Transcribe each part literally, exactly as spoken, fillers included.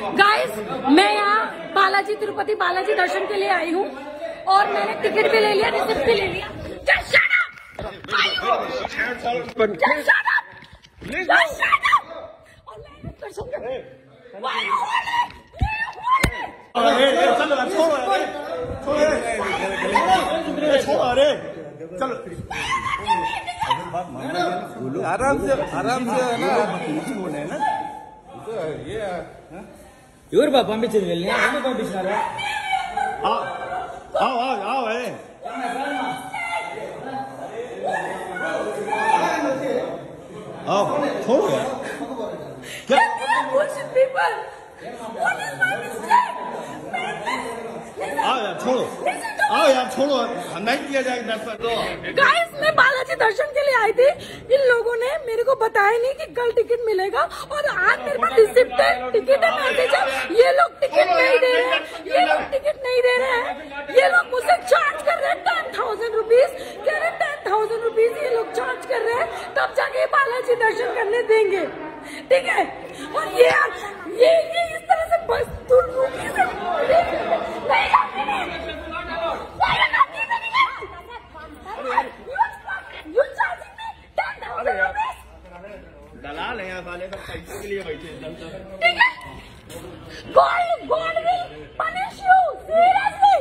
Guys, मैं यहाँ बालाजी तिरुपति बालाजी दर्शन के लिए आई हूँ और मैंने टिकट भी ले लिया, रिसिप्ट भी ले लिया। Just shut up! Just shut up! Just shut up! और मैंने दर्शन कर Why you holding? Why you holding? चलो आराम से आराम से है ना ये इवर बाप पंपिंచింది ఎందుకు పంపించారు आओ आओ आओ आओ है आओ छोड़ो यार क्या bullshit people. What is my mistake? आओ यार छोड़ो आओ यार छोड़ो नहीं किया जाएगा दर्शन तो गाइस, मैं बालाजी दर्शन के लिए आई थी। इन लोगों ने मेरे को बताया नहीं कि कल टिकट मिलेगा और आज मेरे पास रिसिप्ट है, टिकट है, मैसेज है। ये लोग टिकट नहीं दे रहे हैं, ये लोग टिकट नहीं दे रहे हैं। ये लोग मुझसे चार्ज कर रहे हैं टेन थाउजेंड रुपीज कह रहे टेन थाउजेंड रुपीज ये लोग चार्ज कर रहे हैं, तब जाके बालाजी दर्शन करने देंगे, ठीक है। और ये ये ये इस तरह से बस दूर रुकी से नहीं आती नहीं दलाल है यहाँ साले सब पैसे के लिए बैठे ठीक है। God, God will punish you seriously,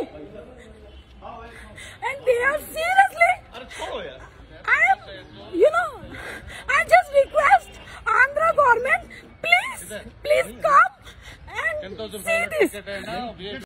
and they are seriously. अरे छोड़ो यार I am, you know, I just request Andhra government, please, please come and see this.